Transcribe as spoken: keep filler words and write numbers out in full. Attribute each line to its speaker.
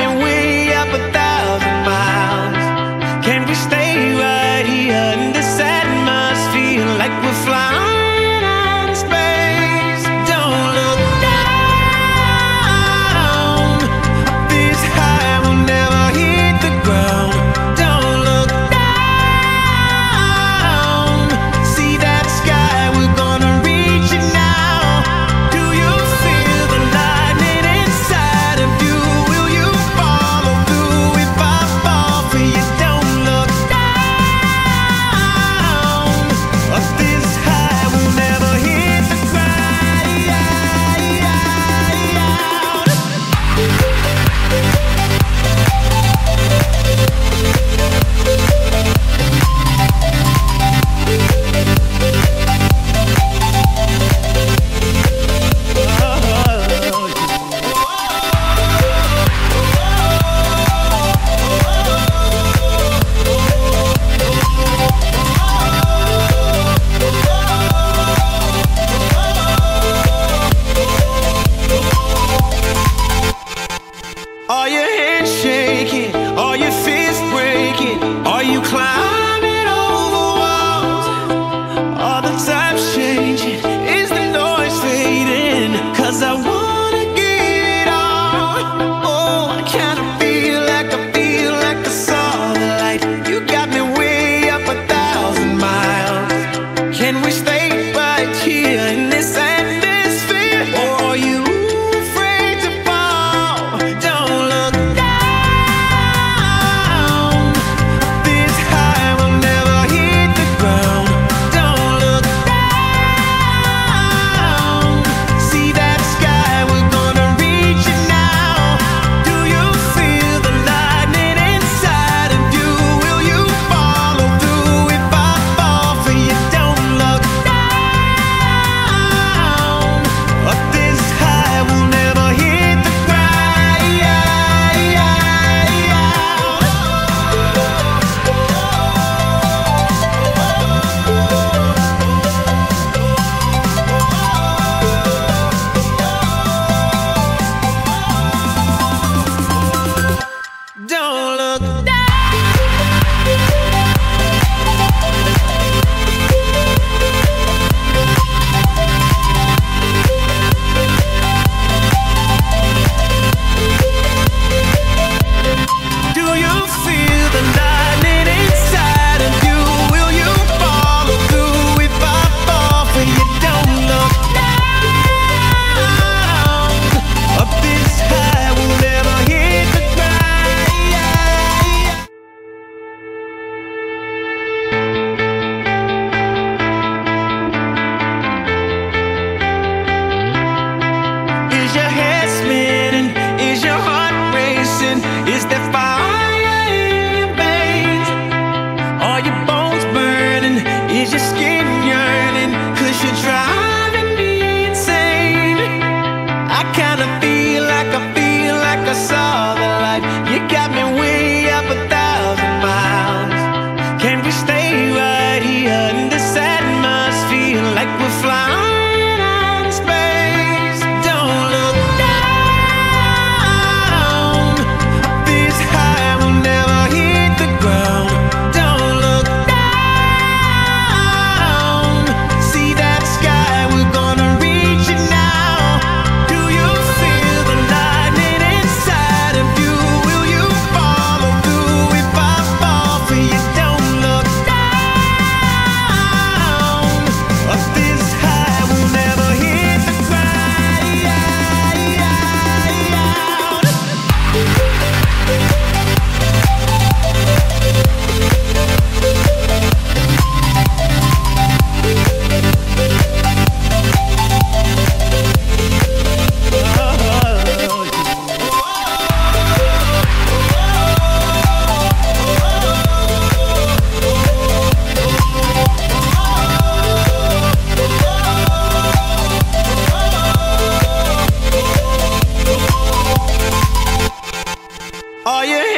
Speaker 1: way up a thousand miles. Can we stay right here in this atmosphere like we're flying out in space? Don't look down. Up this high, we'll never hit the ground. Don't look down. See that sky, we're gonna reach it now. Do you feel the lightning inside of you? Will you follow through if I fall for you? Don't look down. Up this high, we'll never hit the Are your hands shaking? Are your fists breaking? Are you climbing over walls? Are the times changing? Is the noise fading? Cause I wanna give it all. Oh, I kinda feel like I feel like I saw the light. You got me way up a thousand miles. Can we stay right here in this atmosphere? Or are you afraid to fall? Don't look down. This high will never hit the ground. Don't look down. See that sky, we're gonna reach it now. Do you feel the lightning inside of you? Will you follow through if I fall for you? Don't look down. Up this high, we'll never hit the Don't look down. Do you feel the lightning inside of you? Will you follow through if I fall for you? Don't look down. Up this high, we'll never hit the ground. Is your head spinning? Is your heart racing? Is there fire in your veins? Are your bones burning? Is your skin yearning? Cause you're driving me insane. I kinda feel like I feel like I saw the light. You got me way up a thousand miles. Can we stay right here in this atmosphere like we're flying out in space? Don't look down. This high will never hit the ground. Don't look down. See that sky, we're gonna reach it now. Do you feel the lightning inside of you? Will you follow through if I fall for you? Don't look down. Up this high, we'll never hit the Are you